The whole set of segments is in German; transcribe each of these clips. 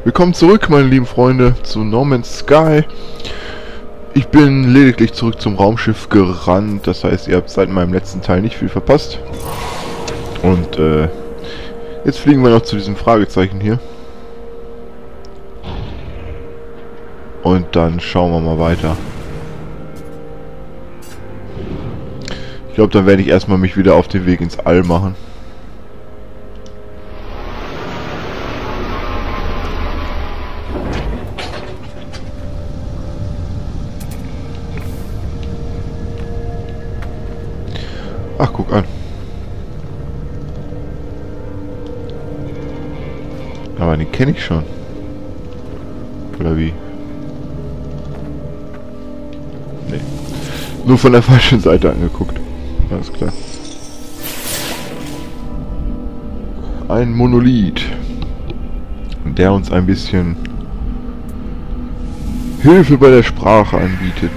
Willkommen zurück, meine lieben Freunde, zu No Man's Sky. Ich bin lediglich zurück zum Raumschiff gerannt, das heißt, ihr habt seit meinem letzten Teil nicht viel verpasst. Und jetzt fliegen wir noch zu diesem Fragezeichen hier. Und dann schauen wir mal weiter. Ich glaube, dann werde ich erstmal mich wieder auf den Weg ins All machen. Ach, guck an. Aber den kenne ich schon. Oder wie? Nee. Nur von der falschen Seite angeguckt. Alles klar. Ein Monolith. Der uns ein bisschen Hilfe bei der Sprache anbietet.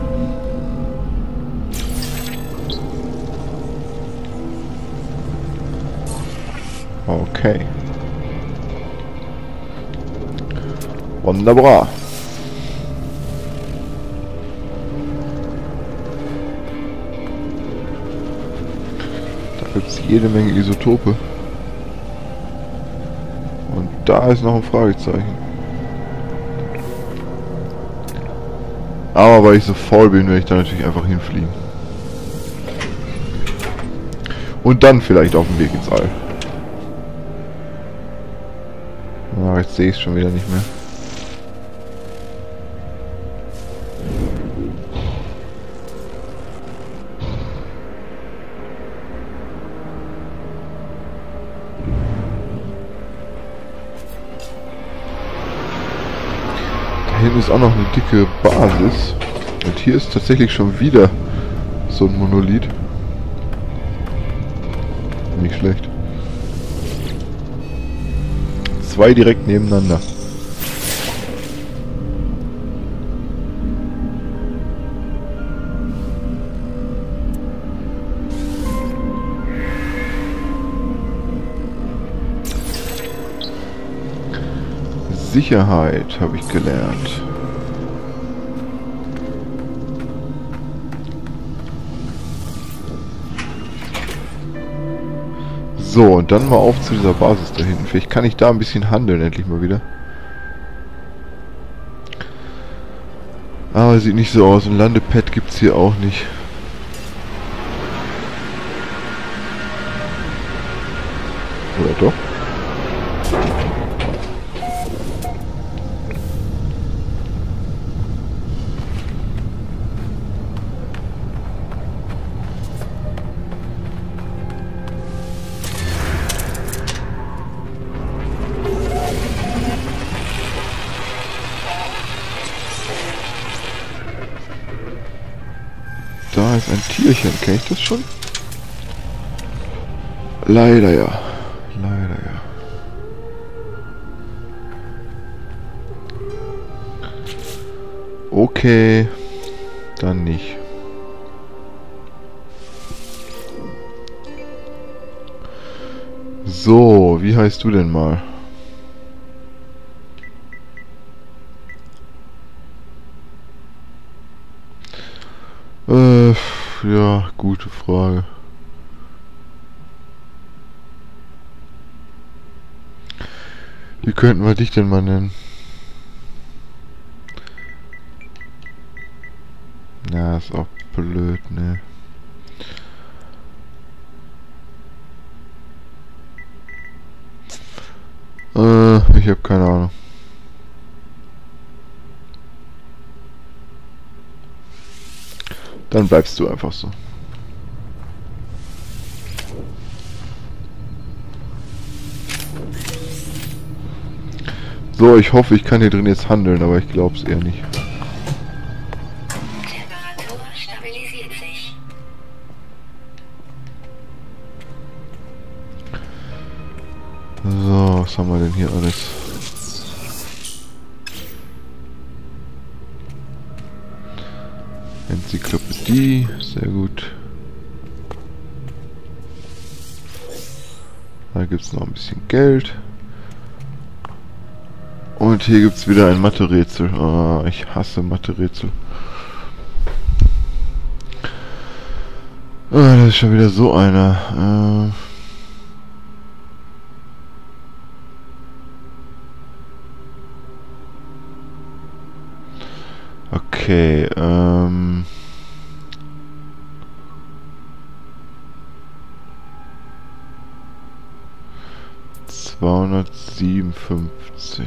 Okay. Wunderbar. Da gibt es jede Menge Isotope. Und da ist noch ein Fragezeichen. Aber weil ich so faul bin, werde ich da natürlich einfach hinfliegen. Und dann vielleicht auf dem Weg ins All. Aber jetzt sehe ich es schon wieder nicht mehr. Da hinten ist auch noch eine dicke Basis. Und hier ist tatsächlich schon wieder so ein Monolith. Nicht schlecht. Zwei direkt nebeneinander. Sicherheit habe ich gelernt. So, und dann mal auf zu dieser Basis da hinten. Vielleicht kann ich da ein bisschen handeln, endlich mal wieder. Aber sieht nicht so aus. Ein Landepad gibt es hier auch nicht. Oder doch? Da ist ein Tierchen. Kenn ich das schon? Leider ja. Leider ja. Okay. Dann nicht. So, wie heißt du denn mal? Ja, gute Frage. Wie könnten wir dich denn mal nennen? Na, ist auch blöd, ne? Ich habe keine Ahnung. Dann bleibst du einfach so. So, ich hoffe, ich kann hier drin jetzt handeln, aber ich glaube es eher nicht. Temperatur stabilisiert sich. So, was haben wir denn hier alles? Enzyklopädie, sehr gut. Da gibt es noch ein bisschen Geld. Und hier gibt's wieder ein Mathe-Rätsel. Oh, ich hasse Mathe-Rätsel. Oh, das ist schon wieder so einer. Okay, 257.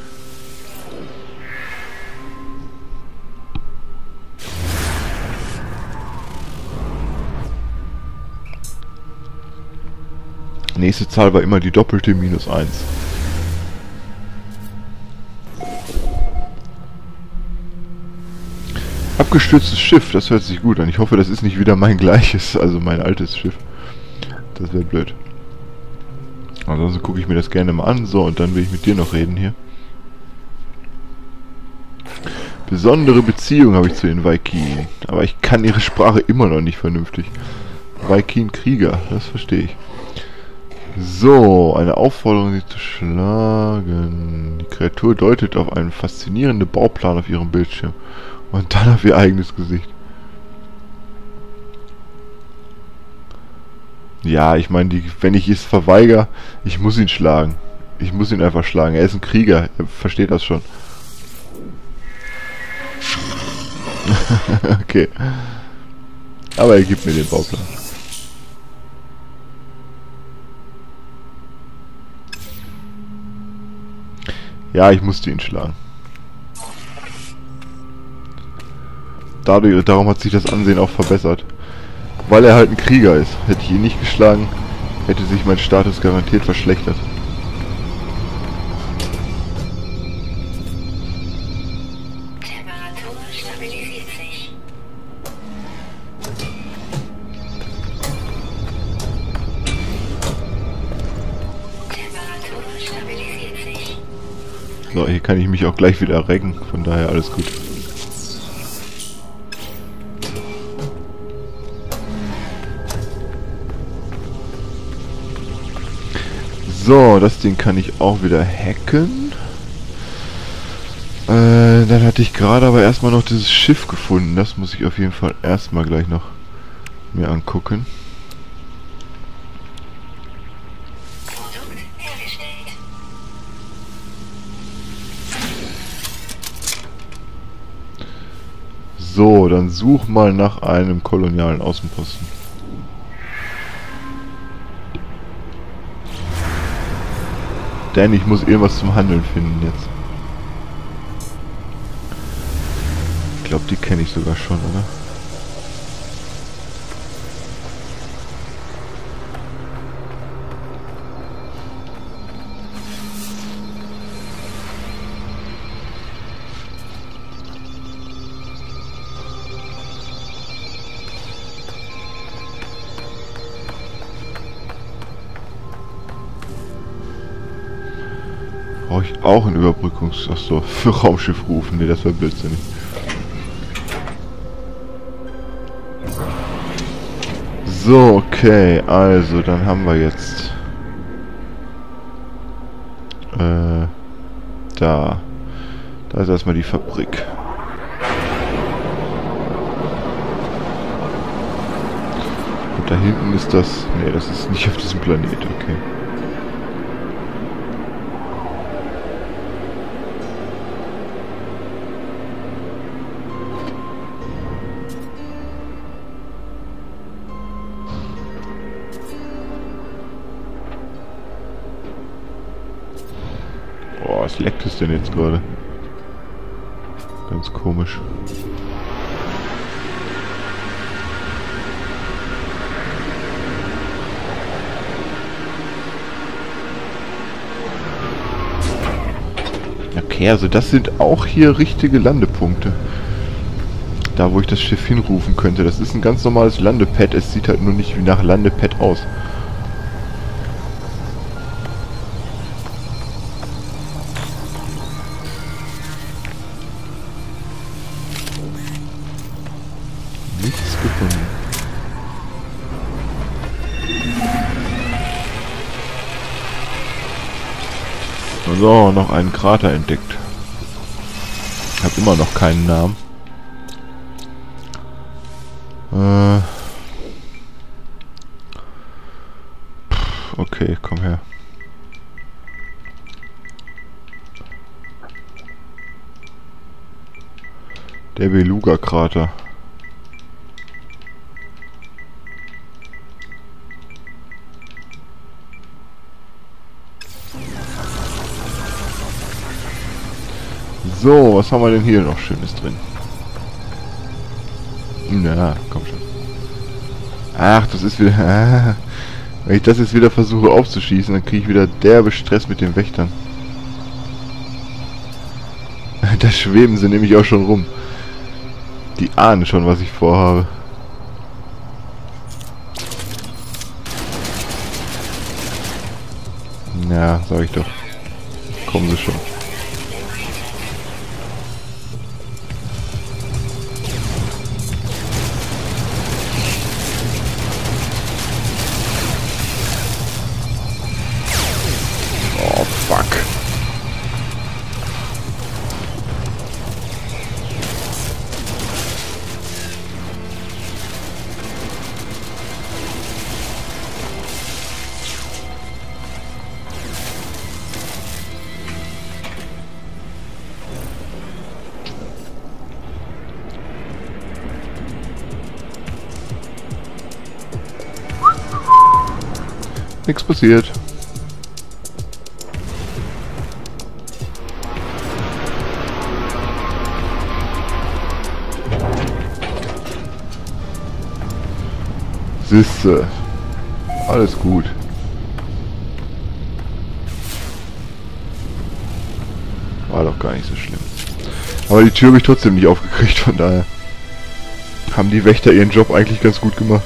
Nächste Zahl war immer die doppelte minus 1. Abgestürztes Schiff, das hört sich gut an. Ich hoffe, das ist nicht wieder mein gleiches, also mein altes Schiff. Das wäre blöd. Ansonsten gucke ich mir das gerne mal an. So, und dann will ich mit dir noch reden hier. Besondere Beziehung habe ich zu den Viking. Aber ich kann ihre Sprache immer noch nicht vernünftig. Viking-Krieger, das verstehe ich. So, eine Aufforderung, sie zu schlagen. Die Kreatur deutet auf einen faszinierenden Bauplan auf ihrem Bildschirm. Und dann auf ihr eigenes Gesicht. Ja, ich meine, wenn ich es verweigere, ich muss ihn schlagen. Ich muss ihn einfach schlagen. Er ist ein Krieger, er versteht das schon. Okay. Aber er gibt mir den Bauplan. Ja, ich musste ihn schlagen. Darum hat sich das Ansehen auch verbessert. Weil er halt ein Krieger ist. Hätte ich ihn nicht geschlagen, hätte sich mein Status garantiert verschlechtert. Temperatur stabilisiert sich. Temperatur stabilisiert sich. So, hier kann ich mich auch gleich wieder recken. Von daher alles gut. So, das Ding kann ich auch wieder hacken. Dann hatte ich gerade aber erstmal noch dieses Schiff gefunden. Das muss ich auf jeden Fall erstmal gleich noch mir angucken. Produkt hergestellt. So, dann such mal nach einem kolonialen Außenposten. Denn ich muss irgendwas zum Handeln finden jetzt. Ich glaube, die kenne ich sogar schon, oder? Brauche ich auch ein Achso, für Raumschiff rufen. Ne, das war blödsinnig. So, okay, also, dann haben wir jetzt... Da. Da ist erstmal die Fabrik. Und da hinten ist das... Ne, das ist nicht auf diesem Planet, okay. Boah, was leckt es denn jetzt gerade? Ganz komisch. Okay, also das sind auch hier richtige Landepunkte. Da, wo ich das Schiff hinrufen könnte. Das ist ein ganz normales Landepad. Es sieht halt nur nicht wie nach Landepad aus. Nichts gefunden. So, noch einen Krater entdeckt. Ich habe immer noch keinen Namen. Okay, komm her. Der Beluga-Krater. So, was haben wir denn hier noch Schönes drin? Na, komm schon. Ach, das ist wieder... wenn ich das jetzt wieder versuche aufzuschießen, dann kriege ich wieder derbe Stress mit den Wächtern. Da schweben sie nämlich auch schon rum. Die ahnen schon, was ich vorhabe. Ja, sag ich doch. Kommen sie schon. Oh, fuck. Nichts passiert. Siehste. Alles gut. War doch gar nicht so schlimm. Aber die Tür habe ich trotzdem nicht aufgekriegt, von daher haben die Wächter ihren Job eigentlich ganz gut gemacht.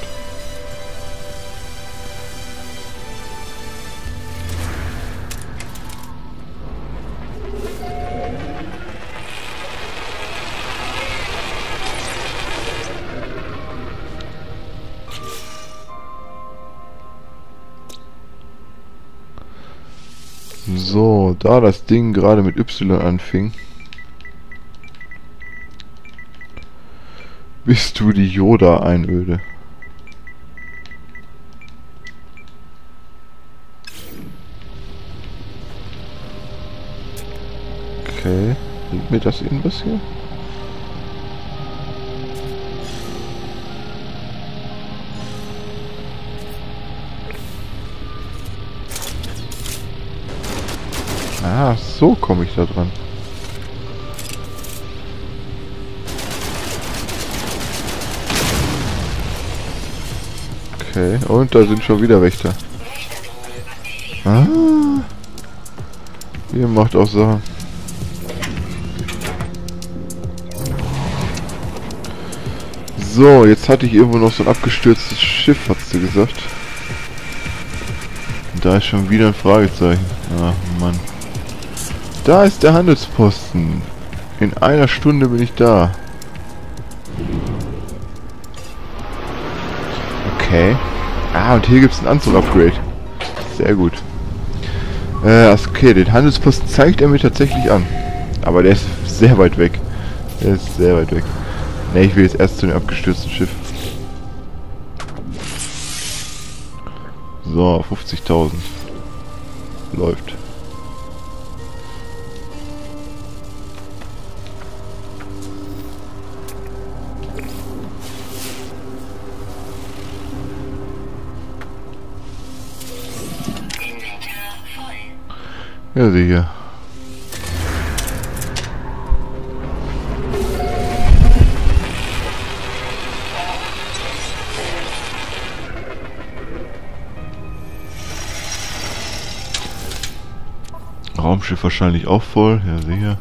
So, da das Ding gerade mit Y anfing, bist du die Yoda-Einöde. Okay, bringt mir das irgendwas hier? Ah, so komme ich da dran. Okay, und da sind schon wieder Wächter. Ah, ihr macht auch Sachen. So, jetzt hatte ich irgendwo noch so ein abgestürztes Schiff, hat sie gesagt. Und da ist schon wieder ein Fragezeichen. Ach Mann. Da ist der Handelsposten. In einer Stunde bin ich da. Okay. Ah, und hier gibt es ein Anzug-Upgrade. Sehr gut. Okay, den Handelsposten zeigt er mir tatsächlich an. Aber der ist sehr weit weg. Der ist sehr weit weg. Ne, ich will jetzt erst zu dem abgestürzten Schiff. So, 50.000. Läuft. Ja, sicher. Raumschiff wahrscheinlich auch voll, ja sicher.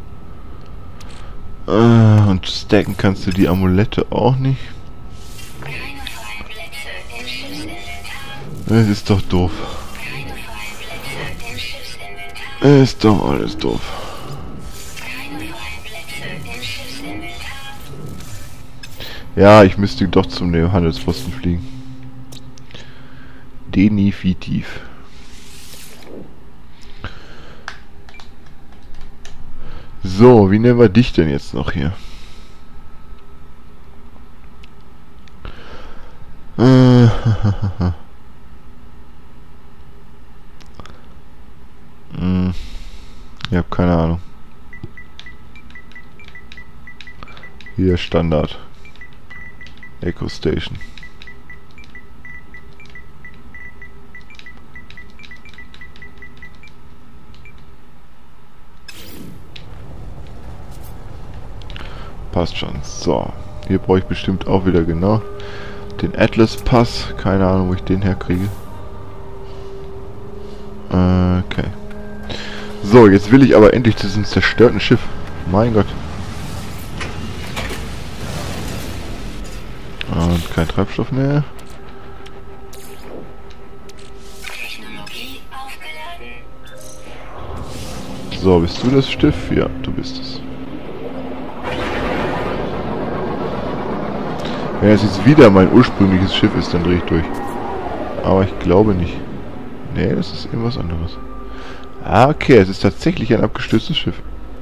Und stacken kannst du die Amulette auch nicht. Keine freien Plätze im Schiffsinventar. Das ist doch doof. Keine freien Plätze im Schiffsinventar. Ist doch alles doof. Keine freien Plätze im Schiffsinventar. Ja, ich müsste doch zum Handelsposten fliegen. Definitiv. So, wie nennen wir dich denn jetzt noch hier? Ich habe keine Ahnung. Hier Standard. Echo Station. Passt schon. So. Hier brauche ich bestimmt auch wieder genau den Atlas Pass. Keine Ahnung, wo ich den herkriege. Okay. So, jetzt will ich aber endlich zu diesem zerstörten Schiff. Mein Gott. Und kein Treibstoff mehr. Technologie aufgeladen. So, bist du das Schiff? Ja, du bist es. Wenn es jetzt wieder mein ursprüngliches Schiff ist, dann drehe ich durch. Aber ich glaube nicht. Nee, das ist irgendwas anderes. Ah, okay, es ist tatsächlich ein abgestürztes Schiff.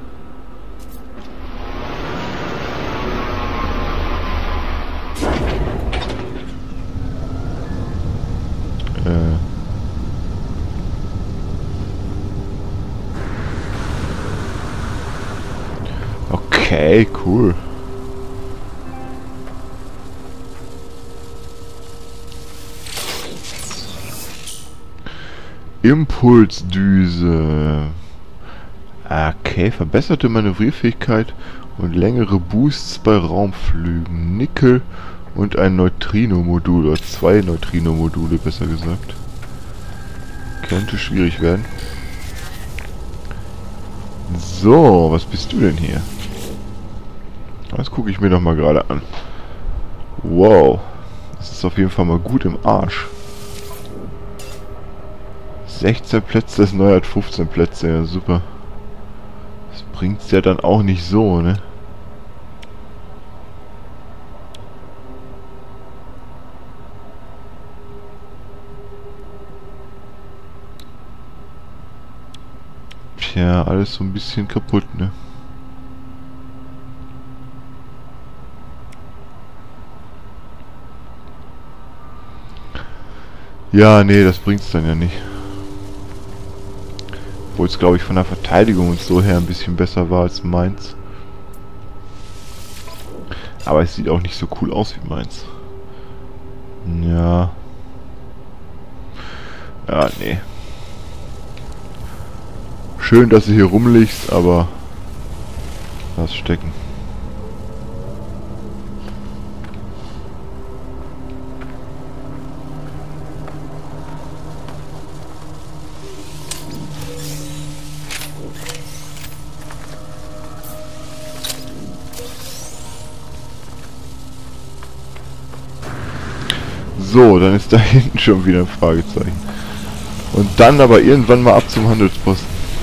Okay, cool. Impulsdüse. Okay, verbesserte Manövrierfähigkeit und längere Boosts bei Raumflügen. Nickel und ein Neutrino-Modul, oder 2 Neutrino-Module, besser gesagt. Könnte schwierig werden. So, was bist du denn hier? Das gucke ich mir doch mal gerade an. Wow. Das ist auf jeden Fall mal gut im Arsch. 16 Plätze, das neue hat 15 Plätze, ja super. Das bringt's ja dann auch nicht so, ne? Tja, alles so ein bisschen kaputt, ne? Ja, nee, das bringt's dann ja nicht. Obwohl es, glaube ich, von der Verteidigung und so her ein bisschen besser war als meins. Aber es sieht auch nicht so cool aus wie meins. Ja. Ja, nee. Schön, dass du hier rumliegst, aber lass stecken. So, dann ist da hinten schon wieder ein Fragezeichen. Und dann aber irgendwann mal ab zum Handelsposten.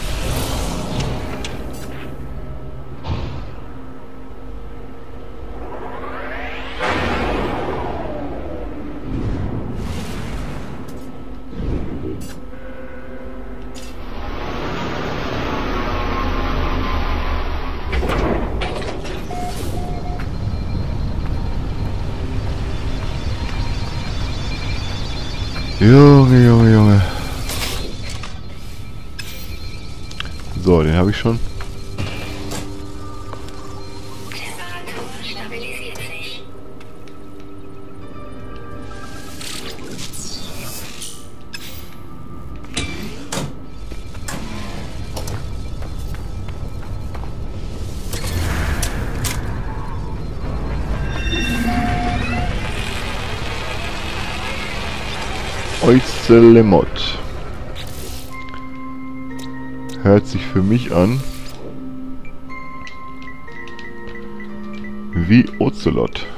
Junge, Junge, Junge. So, den habe ich schon. Temperatur stabilisiert sich. Oizelemot. Hört sich für mich an wie Ocelot.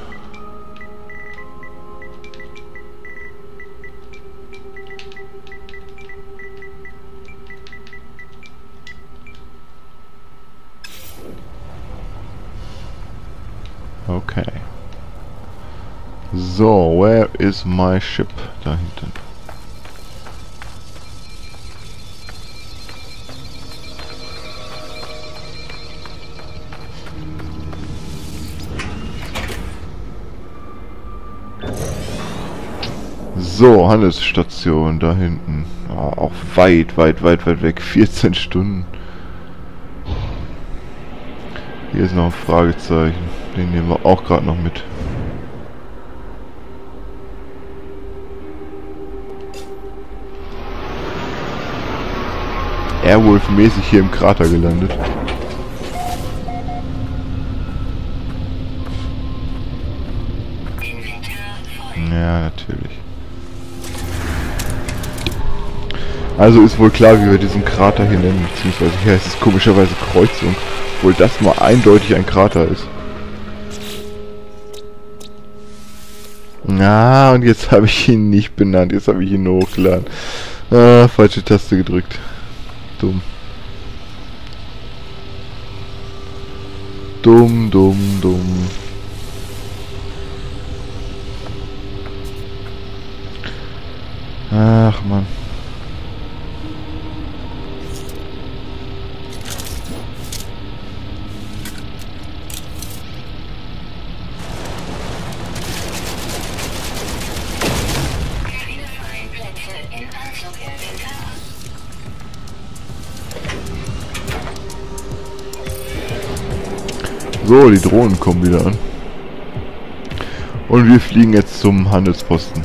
Okay. So, where is my ship? Da hinten. So, Handelsstation da hinten. Oh, auch weit weg. 14 Stunden. Hier ist noch ein Fragezeichen. Den nehmen wir auch gerade noch mit. Airwolf-mäßig hier im Krater gelandet. Ja, natürlich. Also ist wohl klar, wie wir diesen Krater hier nennen, beziehungsweise hier heißt es komischerweise Kreuzung, obwohl das mal eindeutig ein Krater ist. Na, und jetzt habe ich ihn nicht benannt, jetzt habe ich ihn nur hochgeladen. Ah, falsche Taste gedrückt. Dumm. Dumm. Ach, Mann. So, die Drohnen kommen wieder an. Und wir fliegen jetzt zum Handelsposten.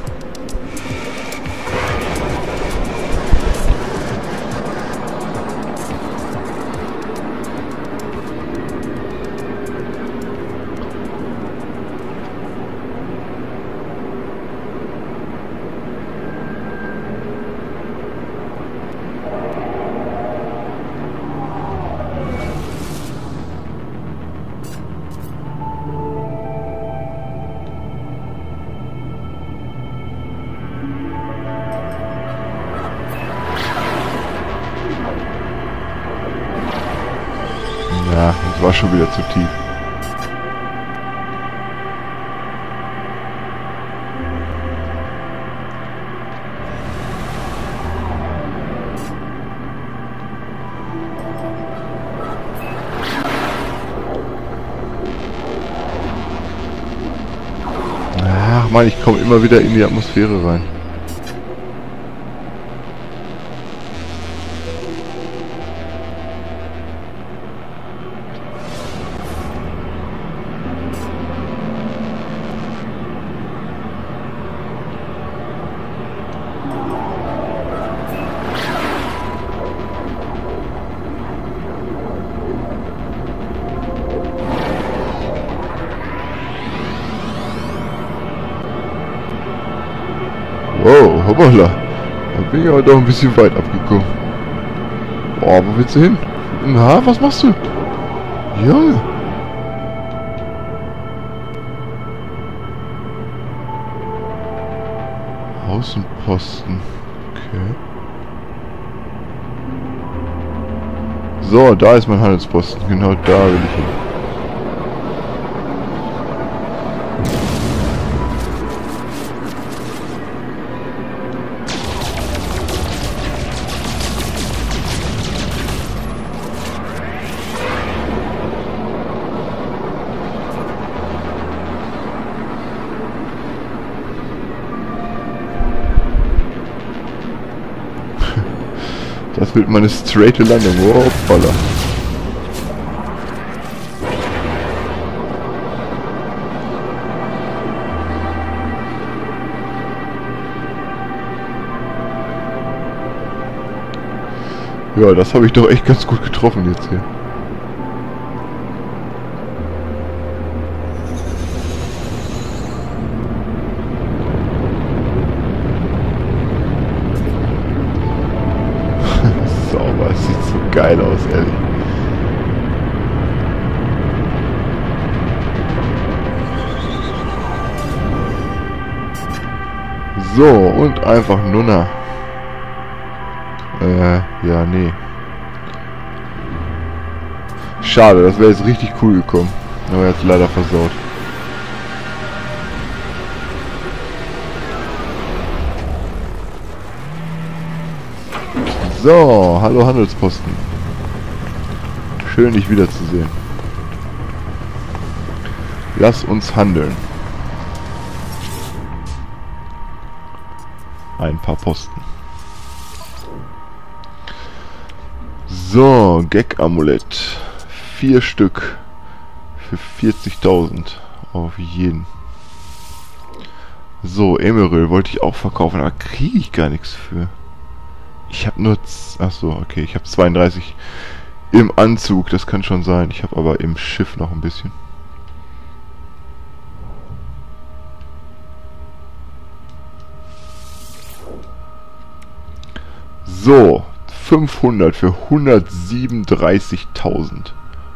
Ja, das war schon wieder zu tief. Ach man, ich komme immer wieder in die Atmosphäre rein. Wow, hoppala. Da bin ich aber doch ein bisschen weit abgekommen. Boah, wo willst du hin? Na, was machst du? Junge. Außenposten. Okay. So, da ist mein Handelsposten. Genau da will ich hin. Das wird meine straighte Landung. Hoppala. Ja, das habe ich doch echt ganz gut getroffen jetzt hier. Sauber, es sieht so geil aus, ehrlich. So, und einfach Nunna. Ja, nee. Schade, das wäre jetzt richtig cool gekommen. Aber jetzt leider versaut. So, hallo Handelsposten. Schön, dich wiederzusehen. Lass uns handeln. ein paar Posten. So, Gag-Amulett. 4 Stück. Für 40.000. Auf jeden. So, Emerald wollte ich auch verkaufen, aber kriege ich gar nichts für. Ich habe nur... Achso, okay, ich habe 32 im Anzug, das kann schon sein. Ich habe aber im Schiff noch ein bisschen. So, 500 für 137.000.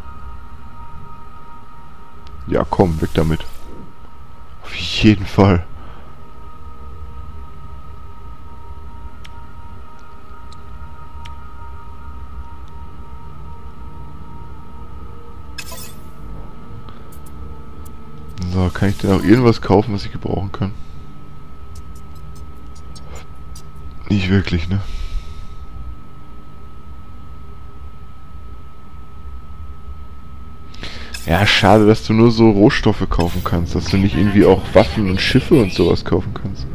Ja, komm, weg damit. Auf jeden Fall. So, kann ich denn auch irgendwas kaufen, was ich gebrauchen kann? Nicht wirklich, ne? Ja, schade, dass du nur so Rohstoffe kaufen kannst, dass du nicht irgendwie auch Waffen und Schiffe und sowas kaufen kannst.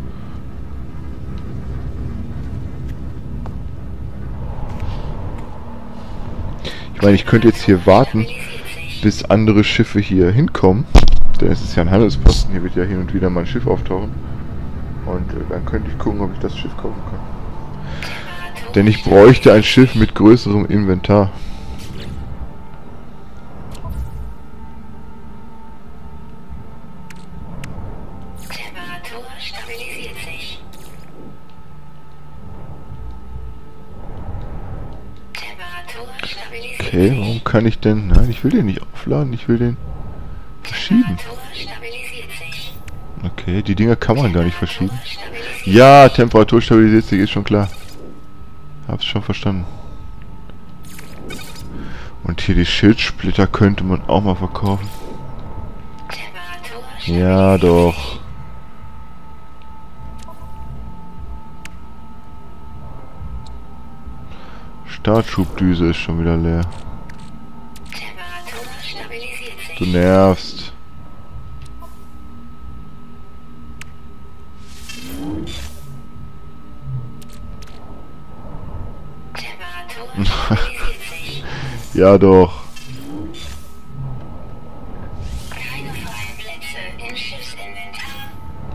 Ich meine, ich könnte jetzt hier warten, bis andere Schiffe hier hinkommen. Denn es ist ja ein Handelsposten, hier wird ja hin und wieder mal ein Schiff auftauchen. Und dann könnte ich gucken, ob ich das Schiff kaufen kann. Denn ich bräuchte ein Schiff mit größerem Inventar. Temperatur stabilisiert sich. Temperatur stabilisiert sich. Okay, warum kann ich denn... Nein, ich will den nicht aufladen, ich will den verschieben. Temperatur stabilisiert sich. Okay, die Dinger kann man gar nicht verschieben. Ja, Temperatur stabilisiert sich, ist schon klar. Hab's schon verstanden. Und hier die Schildsplitter könnte man auch mal verkaufen. Temperatur Ja, doch. Startschubdüse ist schon wieder leer. Temperatur stabilisiert sich. Du nervst. Temperatur stabilisiert sich. Ja, doch. Keine freien Plätze im Schiffsinventar.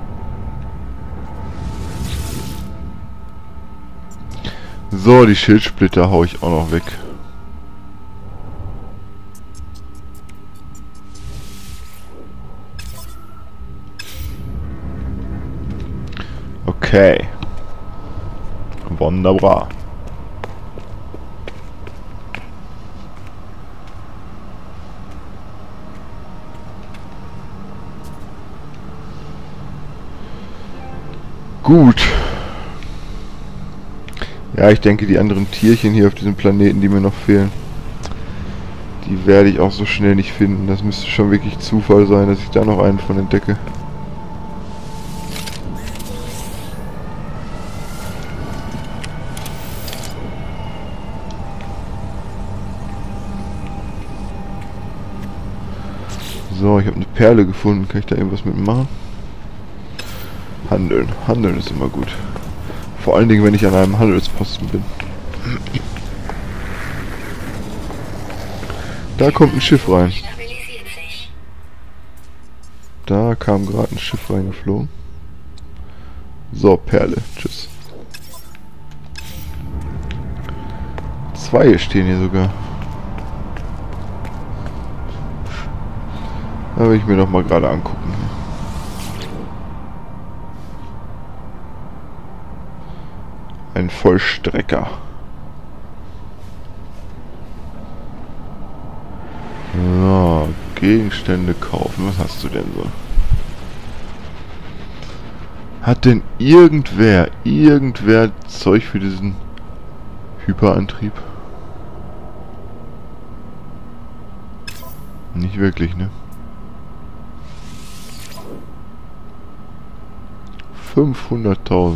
So, die Schildsplitter hau ich auch noch weg. Okay. Wunderbar. Gut. Ja, ich denke, die anderen Tierchen hier auf diesem Planeten, die mir noch fehlen, die werde ich auch so schnell nicht finden. Das müsste schon wirklich Zufall sein, dass ich da noch einen von entdecke. So, ich habe eine Perle gefunden. Kann ich da irgendwas mitmachen? Handeln. Handeln ist immer gut. Vor allen Dingen, wenn ich an einem Handelsposten bin. Da kommt ein Schiff rein. Stabilisiert sich. Da kam gerade ein Schiff reingeflogen. So, Perle. Tschüss. 2 stehen hier sogar. Da will ich mir doch mal gerade angucken. Ein Vollstrecker. So, Gegenstände kaufen. Was hast du denn so? Hat denn irgendwer Zeug für diesen Hyperantrieb? Nicht wirklich, ne? 500.000.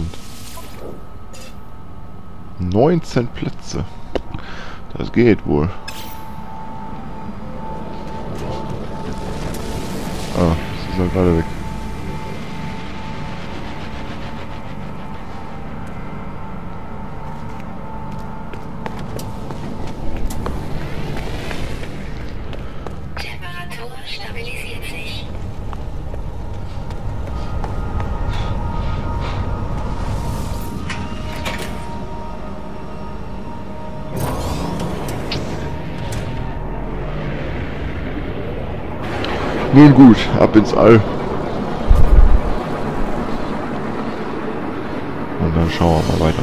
19 Plätze. Das geht wohl. Ah, das ist ja gerade weg. Nun gut, ab ins All. Und dann schauen wir mal weiter.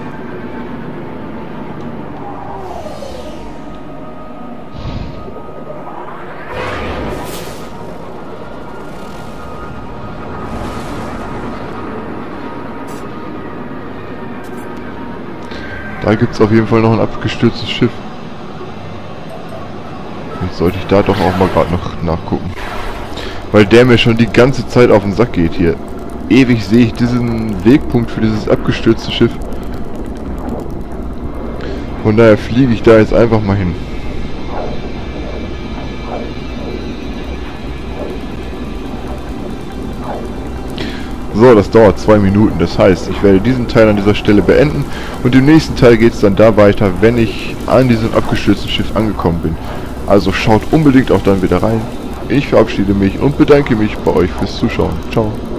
Da gibt es auf jeden Fall noch ein abgestürztes Schiff. Jetzt sollte ich da doch auch mal gerade noch nachgucken. Weil der mir schon die ganze Zeit auf den Sack geht hier. Ewig sehe ich diesen Wegpunkt für dieses abgestürzte Schiff. Von daher fliege ich da jetzt einfach mal hin. So, das dauert 2 Minuten. Das heißt, ich werde diesen Teil an dieser Stelle beenden und im nächsten Teil geht es dann da weiter, wenn ich an diesem abgestürzten Schiff angekommen bin. Also schaut unbedingt auch dann wieder rein. Ich verabschiede mich und bedanke mich bei euch fürs Zuschauen. Ciao.